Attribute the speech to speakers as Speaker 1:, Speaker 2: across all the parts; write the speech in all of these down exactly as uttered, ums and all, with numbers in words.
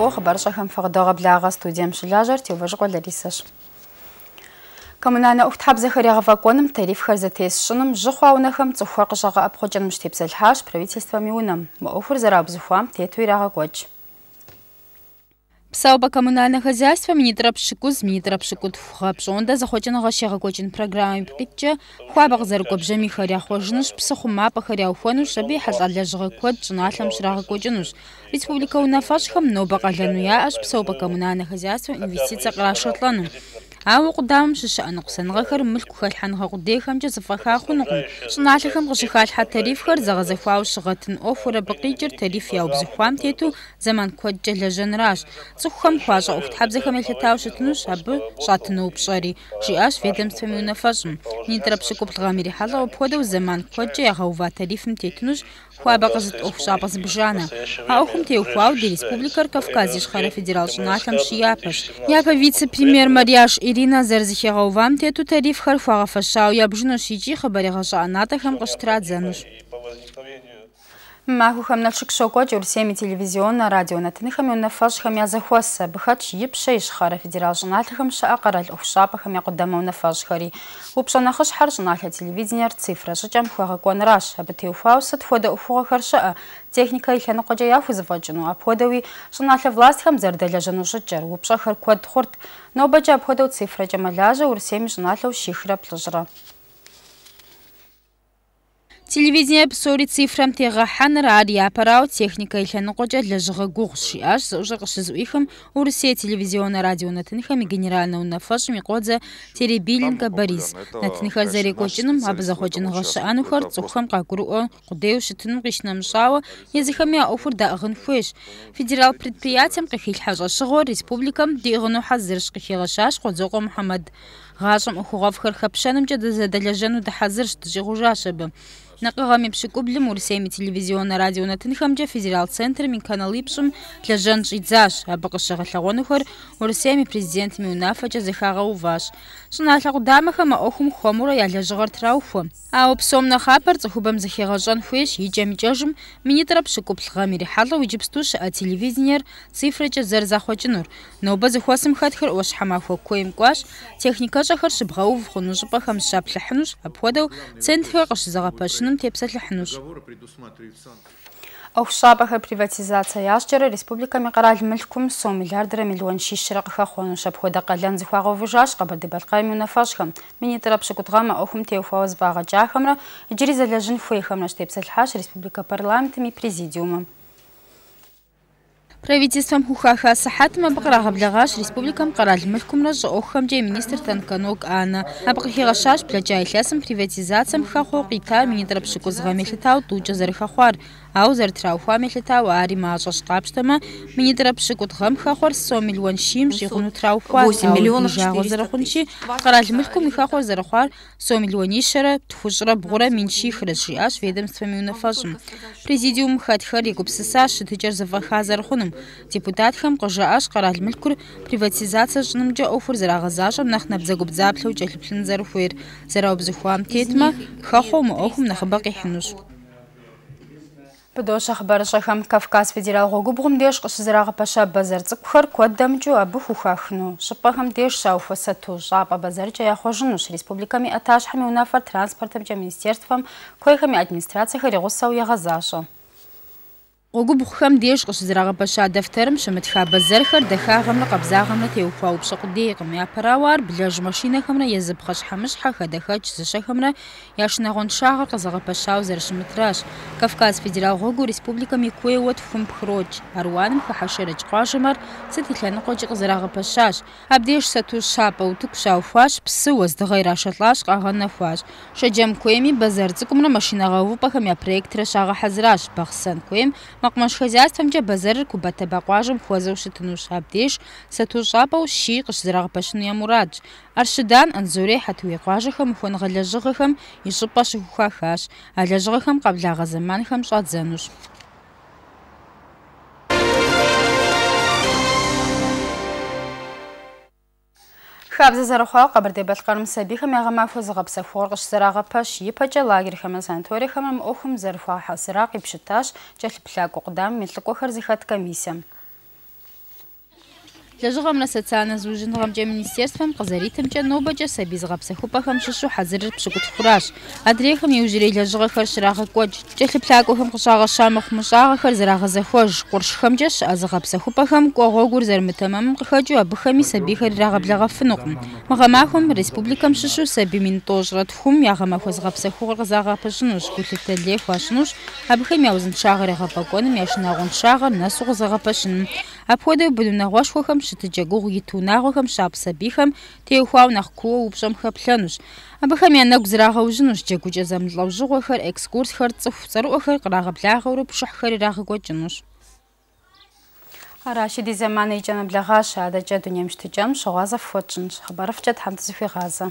Speaker 1: Ко хабаршахам фагдага бляга студиям шилажар тюважгва Ларисаш. Коммунальна ухтхабзахаряга вагоном тариф харзатесшиным жихуаунахам цухуакжага абходжаным штепсалхаш правительства миунам. Маофур зарабзухуам тетуирага гоч. Псауба коммунальное хозяйство министрапшикуз министрапшикут фхапшонда захоченного шагагочин программы притча хуабаг зарукобжа михаря хожнуш псахума пахаря ухонуш аби хазаля жагакод жналам шрагагоджинуш республика унафашхам нобагалануя аш псауба коммунальное хозяйство инвестиция крашатлану Ау قدام شش أنا قصن غير ملك خال حن غودي خم جز فخا خنقم صناعة خم غش خال حتى تاريف خر زغز فاو شغتن أوفر بقيجر تاريف ياو بزخوام تيتو زمان كوجه لجنراش زخم خواجة أخت حبز خم الحتاو شتنوش هب شاتنو بشاري جياش فيدم سميونا فجم نيترب شكوب الغامري حلا وبخدو زمان كوجه يغوفا تاريف متيتنوش خوا بقزت أوف شابز بجانا هاوخم تيو خواو دي ريسبوبليكار كافكازيش خارا فيدرال جناتم شيابش يابا فيتس بريمير مرياش إيرينا زرزخيغوام تيتو تاريف خرفاغا فشاو يابجنو شيجي خبري غشا أناتخم قشترات زنوش Маху хамнальшик шокоч урсеми телевизионна радио на тынхам и нафаш хамя захваса бхач епшейш хара федерал журналхам ша акарал офшапа хамя кудама нафаш хари упшанахаш хар журналха телевидение цифра жачам хуага конраш абатеуфаусат хода уфуга харша техника ихана қожа яфу заваджну апходави журналха власт хам зардаля жану жачар упша хар код хорт но бача апходау цифра жамаляжа урсеми журналха шихра плажра Телевидение псори цифрам тега ханр радио аппарат техника или нукоджа для жгагуши аж уже кашизуихам урсе телевизионное радио на тынхам и генерального нафаш микодза теребилинга Борис на тынхар за рекочином абзаходжин гашану хар цухам какуру кудеу шитным гишнам шава языхамя офур да агнфеш федерал предприятиям кахил хажа шго республикам дигну хазырш кахигашаш кодзого Мухаммад гашам ухугав хар хапшаным жада задалажану да хазырш тжигужашабы Накагами пшикублем урсеми телевизионное радио на тынхамджа федерал центр мин канал ипшим для жан жидзаш абакашага лагонухар урсеми президентами унафача захага уваш шна лагудамаха ма охум хомура я лежгар трауфу а опсом на хапар цухубам захига жан хуеш иджами жажм министр пшикублгами рихала уджибстуш а телевизионер цифрача зер захочнур но базахвасым хатхар ош хамаху коим кваш техника жахар шибгау вхунужпа хамша плахнуш абходау центр каш загапаш Офшапаха приватизация яшчера республиками караль милькум сто миллиардер миллион шишракха хонуш обхода калян захвагов вижаш кабады балками унафашхам министр пшикутгама охум теуфауз бага джахамра иджири залежин фуихамра штепсалхаш республика парламентами президиумом Правительством Хухаха Сахатма Бакрага Блягаш Республикам Караль Мылькум Раж Охамджей министр Танканок Анна Абакхирашаш Пляджай Хлясам приватизациям Хахо Кита министр Пшикузга Мехлетау Туджа Зархахуар Аузер Трауха Мехлетау Ари Мажа Штабштама министр Пшикутгам Хахуар сто миллион Шим Жихуну Трауха
Speaker 2: восемь миллионов
Speaker 1: Зарахунчи Караль Мылькум Хахуар Зарахуар сто миллионишера Тхужра Бгура Минши Храши Аш ведомствами унафажм Президиум Хатхар Якубсиса Шитыджар Заваха Зарахунам Депутат хам кожа аш карал милкур приватизация жнымджа офур зарагазажам нахнаб загубзаплу джалплин зарфуир зарабзухуам тетма хахом охум нахбаки хнуш Подош ахбаршахам Кавказ федерал гогубгум деш qshzraga pasha bazar tsqxar kodamju abu xuxaxnu shpaham dеш шауфасату жаба базарча я хожнуш республиками аташхами унафар транспортамча министерством койхами администрацияха регусау ягазаша Огубхам деш qshzraga pasha дaftarм шматха базархар дахагамна qabzagамна теуфау бшqdиqm я паравар бляж машинахамна язбхаш хамшха хадахач зашахамна яшнагон шагар qzaga pasha заршмитраш Кавказ федерал гогу республиками куевот фумпхроч арваным хашерч qashmar цитилан qojq qzraga pashаш абдеш сату шапа утукшау фаш псуаз дгайрашатлаш qagana фаш шаджам куеми базар цкумна машинага вупахам я проект рашага хазраш бахсан куем Макмаш хозяйствомча базар кубата бакважым хозаушитнуш абдеш сату шапау ши qshzraga pashnu я мурадж Аршидан анзуре хатуи qajxam хонгалажгхам ишпаш хухахаш алажгхам qablaga zamanxam shadzanush Хабза зарахуа қабырде балқарым сабихам яғама фузығап сафорғыш зыраға паш епача лагерхам санаторихам охым зарахуа хасырақ епшиташ жәлі пляк оқдам метлік охар зихат комиссиям. Лэжьыгъэмрэ социальнэ зыужьыныгъэмкӏэ министерствэм къызэритымкӏэ нобэкӏэ сабий зыгъэпсэхупӏэхэм щыщу хьэзырыр пщыкӏутхуращ. Адрейхэм иужьрей лэжьыгъэхэр щрагъэкӏуэкӏ, кӏэлъыплъакӏуэхэм къыщагъэща мыхъумыщӏагъэхэр зэрагъэзэхуэж, къуршхэмкӏэ щыӏэ зыгъэпсэхупӏэхэм кӏуэ гъуэгур зэрымытэмэмым къыхэкӏыу абыхэми сабийхэр ирагъэблэгъэфынукъым. Мы гъэмахуэм республикэм щыщу сабий мин тӏощӏрэ тхум я гъэмахуэ зыгъэпсэхугъуэр къызагъэпэщӏынущ, гулъытэ лей хуащынущ, абыхэм я узыншагъэр егъэфӏэкӏуэным, я шынагъуэншагъэр нэсу къызэгъэпэщыным. Апхуэдэу бын унагъуэшхуэхэм щытыкӏэ гугъу ит унагъуэхэм щапӏ сабийхэм теухуауэ нэхъ куууэ упщӏэм хэплъэнущ. Абыхэм я нэгу зрагъэужьынущ джэгукӏэ зэмылӏэужьыгъуэхэр, экскурсхэр, цӏыху цӏэрыӏуэхэр кърагъэблагъэурэ пшыхьхэр ирагъэкӏуэкӏынущ. Аращи ди зэманыр икӏэ нэблагъащ, адэкӏэ дунейм щытыкӏэм щыгъуазэ фхуэтщӏынщ. Хъыбарыфкӏэ Тхьэм дызыхуегъазэ.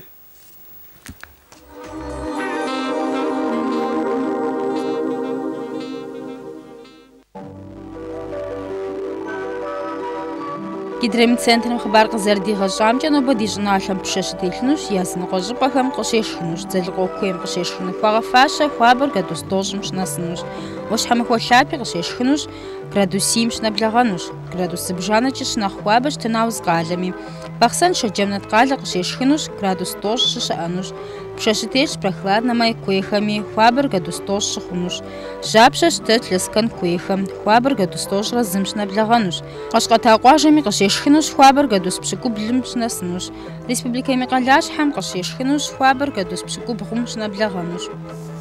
Speaker 1: Гидромедцентрым хъыбар къызэрыдигъэщӏамкӏэ, нобэ ди щӏыналъэм пшэ щытелъынущ, языныкъуэ щӏыпӏэхэм къыщешхынущ, дзэлыкъуэ куейм къыщешхыну хуагъэфащэ, хуабэр градус тӏощӏым щынэсынущ, уэщхьэмыхуэ лъапи къыщешхынущ, градус сийм щынэблэгъэнущ, градус зыбжанэкӏэ щынэхъ хуабэ щтынауэ зы къалэми, Бахъсэн шэджэм нэткъалэ къыщешхынущ, градус тӏощӏ щыщыӏэнущ, пшэ щытелъщ прохладнэ май куейхэми, хуабэр градус тӏощӏ щыхъунущ, жьапщэ щытыт лэскэн куейхэм, хуабэр градус тӏощӏрэ зым щынэблэгъэнущ, къэщкъэта къуажэми къыщешхынущ, хуабэр градус пщыкӏублым щынэсынущ, республикэм и къалащхьэм къыщешхынущ, хуабэр градус пщыкӏубгъум щынэблэгъэнущ.